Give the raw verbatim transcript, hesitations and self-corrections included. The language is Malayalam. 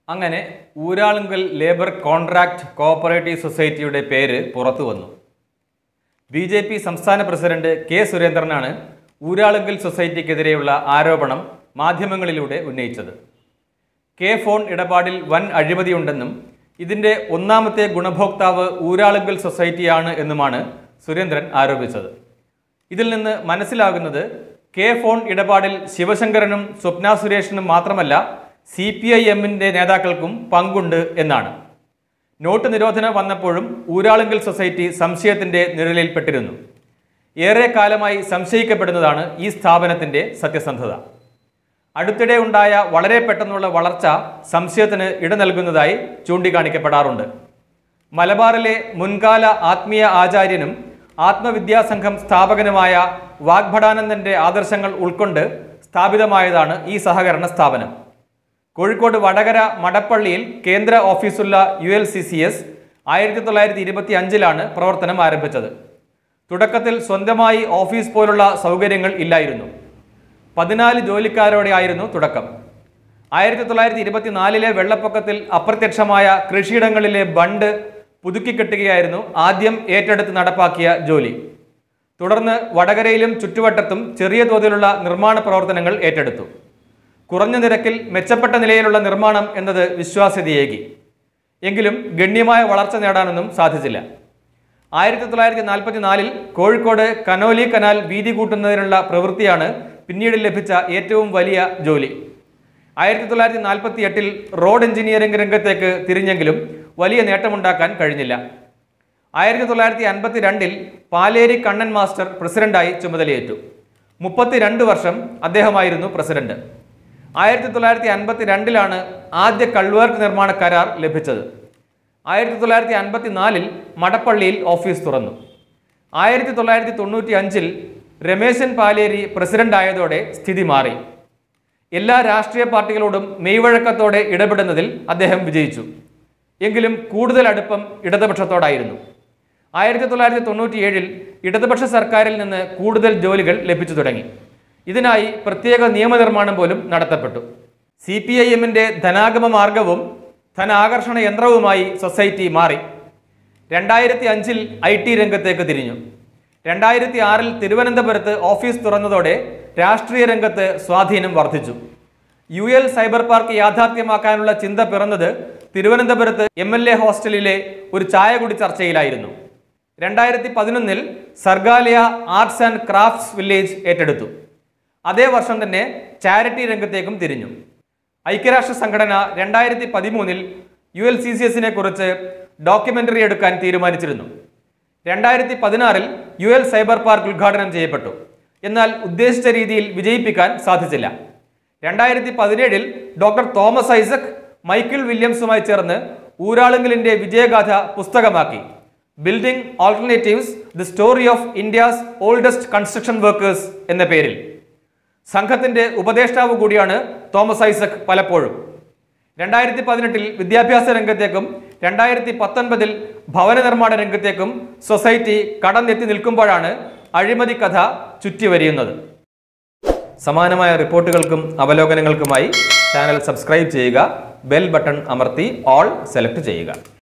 അങ്ങനെ ഊരാളുങ്കൽ ലേബർ കോൺട്രാക്ട് കോഓപ്പറേറ്റീവ് സൊസൈറ്റിയുടെ പേര് പുറത്തു വന്നു. ബി ജെ പി സംസ്ഥാന പ്രസിഡന്റ് കെ സുരേന്ദ്രനാണ് ഊരാളുങ്കൽ സൊസൈറ്റിക്കെതിരെയുള്ള ആരോപണം മാധ്യമങ്ങളിലൂടെ ഉന്നയിച്ചത്. കെ ഫോൺ ഇടപാടിൽ വൻ അഴിമതിയുണ്ടെന്നും ഇതിൻ്റെ ഒന്നാമത്തെ ഗുണഭോക്താവ് ഊരാളുങ്കൽ സൊസൈറ്റിയാണ് എന്നുമാണ് സുരേന്ദ്രൻ ആരോപിച്ചത്. ഇതിൽ നിന്ന് മനസ്സിലാകുന്നത് കെ ഫോൺ ഇടപാടിൽ ശിവശങ്കരനും സ്വപ്ന സുരേഷിനും മാത്രമല്ല സി പി ഐ എമ്മിൻ്റെ നേതാക്കൾക്കും പങ്കുണ്ട് എന്നാണ്. നോട്ട് നിരോധനം വന്നപ്പോഴും ഊരാളുങ്കൽ സൊസൈറ്റി സംശയത്തിൻ്റെ നിഴലിൽപ്പെട്ടിരുന്നു. ഏറെ കാലമായി സംശയിക്കപ്പെടുന്നതാണ് ഈ സ്ഥാപനത്തിൻ്റെ സത്യസന്ധത. അടുത്തിടെ ഉണ്ടായ വളരെ പെട്ടെന്നുള്ള വളർച്ച സംശയത്തിന് ഇട നൽകുന്നതായി ചൂണ്ടിക്കാണിക്കപ്പെടാറുണ്ട്. മലബാറിലെ മുൻകാല ആത്മീയ ആചാര്യനും ആത്മവിദ്യാസംഘം സ്ഥാപകനുമായ വാഗ്ഭടാനന്ദൻ്റെ ആദർശങ്ങൾ ഉൾക്കൊണ്ട് സ്ഥാപിതമായതാണ് ഈ സഹകരണ സ്ഥാപനം. കോഴിക്കോട് വടകര മടപ്പള്ളിയിൽ കേന്ദ്ര ഓഫീസുള്ള U L C C S ആയിരത്തി തൊള്ളായിരത്തി ഇരുപത്തി അഞ്ചിലാണ് പ്രവർത്തനം ആരംഭിച്ചത്. തുടക്കത്തിൽ സ്വന്തമായി ഓഫീസ് പോലുള്ള സൗകര്യങ്ങൾ ഇല്ലായിരുന്നു. പതിനാല് ജോലിക്കാരോടെ ആയിരുന്നു തുടക്കം. ആയിരത്തി തൊള്ളായിരത്തി ഇരുപത്തിനാലിലെ വെള്ളപ്പൊക്കത്തിൽ അപ്രത്യക്ഷമായ കൃഷിയിടങ്ങളിലെ ബണ്ട് പുതുക്കിക്കെട്ടുകയായിരുന്നു ആദ്യം ഏറ്റെടുത്ത് നടപ്പാക്കിയ ജോലി. തുടർന്ന് വടകരയിലും ചുറ്റുവട്ടത്തും ചെറിയ തോതിലുള്ള നിർമ്മാണ പ്രവർത്തനങ്ങൾ ഏറ്റെടുത്തു. കുറഞ്ഞ നിരക്കിൽ മെച്ചപ്പെട്ട നിലയിലുള്ള നിർമ്മാണം എന്നത് വിശ്വാസ്യതയേകി. എങ്കിലും ഗണ്യമായ വളർച്ച നേടാനൊന്നും സാധിച്ചില്ല. ആയിരത്തി തൊള്ളായിരത്തി നാൽപ്പത്തി നാലിൽ കോഴിക്കോട് കനോലി കനാൽ വീതി കൂട്ടുന്നതിനുള്ള പ്രവൃത്തിയാണ് പിന്നീട് ലഭിച്ച ഏറ്റവും വലിയ ജോലി. ആയിരത്തി തൊള്ളായിരത്തി നാൽപ്പത്തി എട്ടിൽ റോഡ് എഞ്ചിനീയറിംഗ് രംഗത്തേക്ക് തിരിഞ്ഞെങ്കിലും വലിയ നേട്ടമുണ്ടാക്കാൻ കഴിഞ്ഞില്ല. ആയിരത്തി തൊള്ളായിരത്തി അൻപത്തി രണ്ടിൽ പാലേരി കണ്ണൻ മാസ്റ്റർ പ്രസിഡന്റായി ചുമതലയേറ്റു. മുപ്പത്തിരണ്ട് വർഷം അദ്ദേഹമായിരുന്നു പ്രസിഡന്റ്. ആയിരത്തി തൊള്ളായിരത്തി അൻപത്തി രണ്ടിലാണ് ആദ്യ കൾവേർട്ട് നിർമ്മാണ കരാർ ലഭിച്ചത്. ആയിരത്തി തൊള്ളായിരത്തി അൻപത്തി നാലിൽ മടപ്പള്ളിയിൽ ഓഫീസ് തുറന്നു. ആയിരത്തി തൊള്ളായിരത്തി തൊണ്ണൂറ്റി അഞ്ചിൽ രമേശൻ പാലേരി പ്രസിഡന്റ് ആയതോടെ സ്ഥിതി മാറി. എല്ലാ രാഷ്ട്രീയ പാർട്ടികളോടും മെയ്വഴക്കത്തോടെ ഇടപെടുന്നതിൽ അദ്ദേഹം വിജയിച്ചു. എങ്കിലും കൂടുതൽ അടുപ്പം ഇടതുപക്ഷത്തോടായിരുന്നു. ആയിരത്തി തൊള്ളായിരത്തി തൊണ്ണൂറ്റി ഏഴിൽ ഇടതുപക്ഷ സർക്കാരിൽ നിന്ന് കൂടുതൽ ജോലികൾ ലഭിച്ചു തുടങ്ങി. ഇതിനായി പ്രത്യേക നിയമനിർമ്മാണം പോലും നടത്തപ്പെട്ടു. സി പി ഐ എമ്മിൻ്റെ ധനാഗമ മാർഗവും ധനാകർഷണ യന്ത്രവുമായി സൊസൈറ്റി മാറി. രണ്ടായിരത്തി അഞ്ചിൽ ഐ ടി രംഗത്തേക്ക് തിരിഞ്ഞു. രണ്ടായിരത്തി ആറിൽ തിരുവനന്തപുരത്ത് ഓഫീസ് തുറന്നതോടെ രാഷ്ട്രീയ രംഗത്ത് സ്വാധീനം വർദ്ധിച്ചു. യു എൽ സൈബർ പാർക്ക് യാഥാർത്ഥ്യമാക്കാനുള്ള ചിന്ത പിറന്നത് തിരുവനന്തപുരത്ത് എം എൽ എ ഹോസ്റ്റലിലെ ഒരു ചായകുടി ചർച്ചയിലായിരുന്നു. രണ്ടായിരത്തി പതിനൊന്നിൽ Sargaalaya arts and crafts village ഏറ്റെടുത്തു. അതേ വർഷം തന്നെ ചാരിറ്റി രംഗത്തേക്കും തിരിഞ്ഞു. ഐക്യരാഷ്ട്ര സംഘടന രണ്ടായിരത്തി പതിമൂന്നിൽ യു എൽ സി സി എസിനെ കുറിച്ച് ഡോക്യുമെന്ററി എടുക്കാൻ തീരുമാനിച്ചിരുന്നു. രണ്ടായിരത്തി പതിനാറിൽ യു എൽ സൈബർ പാർക്ക് ഉദ്ഘാടനം ചെയ്യപ്പെട്ടു. എന്നാൽ ഉദ്ദേശിച്ച രീതിയിൽ വിജയിപ്പിക്കാൻ സാധിച്ചില്ല. രണ്ടായിരത്തി പതിനേഴിൽ ഡോക്ടർ തോമസ് ഐസക് മൈക്കിൾ വില്യംസുമായി ചേർന്ന് ഊരാളുങ്കലിന്റെ വിജയഗാഥ പുസ്തകമാക്കി. Building alternatives the story of India's oldest construction workers എന്ന പേരിൽ. സംഘത്തിന്റെ ഉപദേഷ്ടാവ് കൂടിയാണ് തോമസ് ഐസക് പലപ്പോഴും. രണ്ടായിരത്തി പതിനെട്ടിൽ വിദ്യാഭ്യാസ രംഗത്തേക്കും രണ്ടായിരത്തി പത്തൊൻപതിൽ ഭവന നിർമ്മാണ രംഗത്തേക്കും സൊസൈറ്റി കടന്നെത്തി നിൽക്കുമ്പോഴാണ് അഴിമതി കഥ ചുറ്റിവരിയുന്നത്. സമാനമായ റിപ്പോർട്ടുകൾക്കും അവലോകനങ്ങൾക്കുമായി ചാനൽ സബ്സ്ക്രൈബ് ചെയ്യുക. ബെൽ ബട്ടൺ അമർത്തി ഓൾ സെലക്ട് ചെയ്യുക.